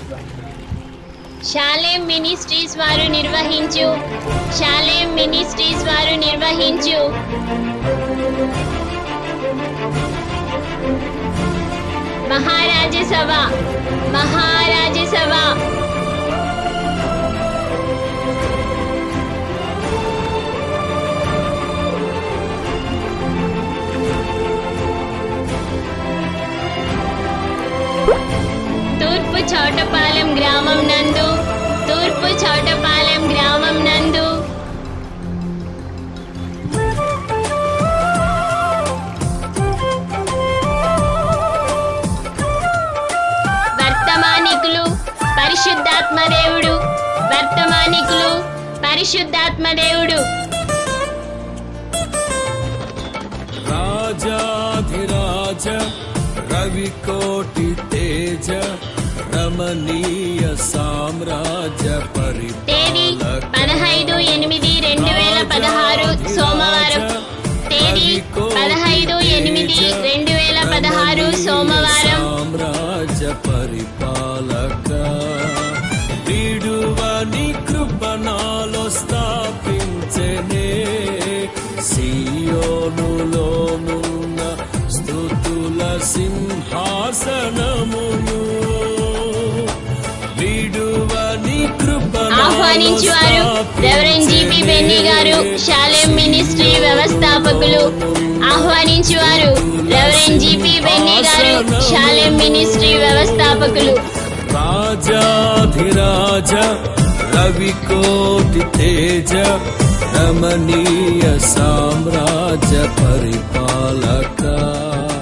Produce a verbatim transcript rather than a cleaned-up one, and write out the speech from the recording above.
Shalem ministries వారు నిర్వహించు Shalem ministries వారు నిర్వహించు మహారాజసభ మహారాజసభ తూర్పు చౌటపాలెం గ్రామం నందు తూర్పు చౌటపాలెం గ్రామం నందు వర్తమానికులు పరిశుద్ధాత్మదేవుడు వర్తమానికులు పరిశుద్ధాత్మదేవుడు రాజాధిరాజ రవికోటి తేజ రమణీయ సామ్రాజ్య తేదీ పదహైదు ఎనిమిది రెండు వేల పదహారు సోమవారం తేదీ పదహైదు ఎనిమిది రెండు వేల పదహారు సోమవారం సామ్రాజ్య పరిపాలక విడువని కృపణాలో స్థాపించనే సియోనులోనున్న స్తుతుల సింహాసనమును విడువని కృపణాలో ఆహ్వానించువారు రెవరెండ్ జీపీ బెన్నీ గారు షాలేం మినిస్ట్రీ వ్యవస్థాపకులు ఆహ్వానించువారు రెవరెండ్ జీపీ బెన్నీ గారు షాలేం మినిస్ట్రీ వ్యవస్థాపకులు రాజాధిరాజ రవికోటి తేజ రమణీయ సామ్రాజ్య పరిపాలక